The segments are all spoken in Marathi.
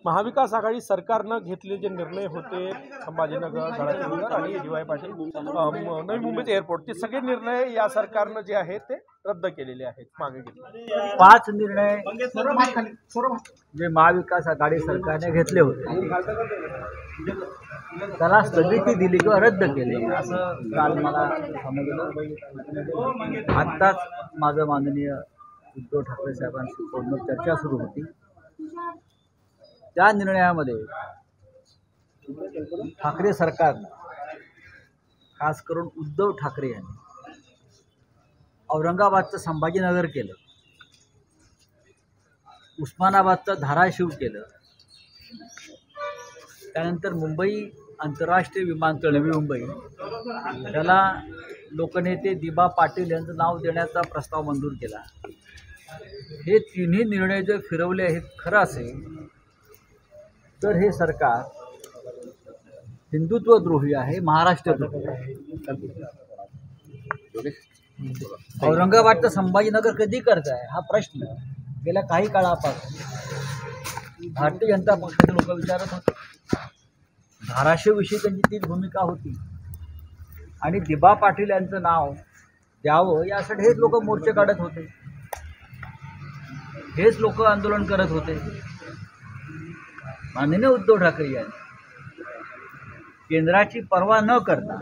महाविकास आघाडी सरकारनं घेतलेले जे निर्णय होते संभाजीनगर, गडाचिरोली आणि डी.वाय. पाटील नवी मुंबईचे एअरपोर्ट, ते सगळे निर्णय या सरकारनं जे आहेत ते रद्द केलेले आहेत, मागे घेतले। 5 निर्णय जे महाविकास आघाडी सरकारने घेतले होते त्याला स्थगिती दिली किंवा रद्द केले असं काल मला समजलं। आत्ताच माझं माननीय उद्धव ठाकरे साहेबांशी फोनवर चर्चा सुरू होती। त्या निर्णयामध्ये ठाकरे सरकारनं, खास करून उद्धव ठाकरे यांनी औरंगाबादचं संभाजीनगर केलं, उस्मानाबादचं धाराशिव केलं, त्यानंतर मुंबई आंतरराष्ट्रीय विमानतळ नवी मुंबई त्याला लोकनेते दिबा पाटील यांचं नाव देण्याचा प्रस्ताव मंजूर केला। हे तिन्ही निर्णय जर फिरवले आहेत खरं असेल तर हे सरकार हिंदुत्वद्रोही आहे, महाराष्ट्रद्रोही आहे। औरंगाबादचं संभाजीनगर कधी करताय हा प्रश्न गेल्या काही काळापासून भारतीय जनता पक्षाचे लोक विचारत होते। धाराशिवविषयी त्यांची तीच भूमिका होती आणि दिबा पाटील यांचं नाव द्यावं यासाठी हेच लोक मोर्चे काढत होते, हेच लोक आंदोलन करत होते। माननीय उद्धव ठाकरे यांनी केंद्राची पर्वा न करता,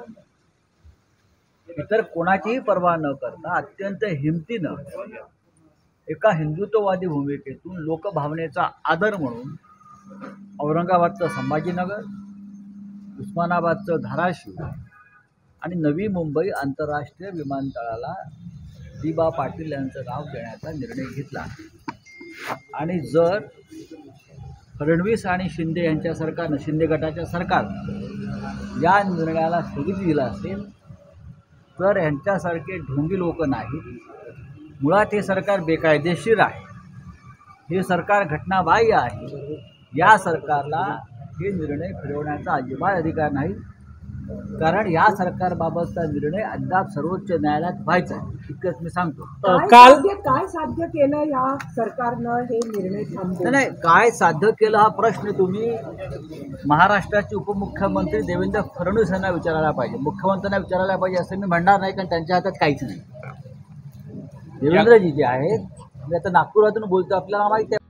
इतर कोणाचीही पर्वा न करता अत्यंत हिमतीनं एका हिंदुत्ववादी भूमिकेतून लोकभावनेचा आदर म्हणून औरंगाबादचं संभाजीनगर, उस्मानाबादचं धाराशिव आणि नवी मुंबई आंतरराष्ट्रीय विमानतळाला दिबा पाटील यांचं नाव देण्याचा निर्णय घेतला। आणि जर फडणवीस आणि शिंदे यांच्या सरकारनं, शिंदे गटाच्या सरकारनं या निर्णयाला स्थगिती दिला असेल तर यांच्यासारखे ढोंगी लोक नाहीत। मुळात हे सरकार बेकायदेशीर आहे, हे सरकार घटनाबाह्य आहे। या सरकारला हे निर्णय फिरवण्याचा अजिबात अधिकार नाही, कारण या सरकारबाबतचा निर्णय अद्याप सर्वोच्च न्यायालयात व्हायचा आहे, इतकंच मी सांगतो। काय साध्य केलं या सरकारनं हे निर्णय थांबवून? नाही, काय साध्य केलं हा प्रश्न तुम्ही महाराष्ट्राचे उपमुख्यमंत्री देवेंद्र फडणवीस यांना विचारायला पाहिजे, मुख्यमंत्र्यांना विचारायला पाहिजे असं मी म्हणणार नाही, कारण त्यांच्या हातात काहीच नाही। देवेंद्रजी जे आहेत, मी आता नागपुरातून बोलतो, आपल्याला माहिती आहे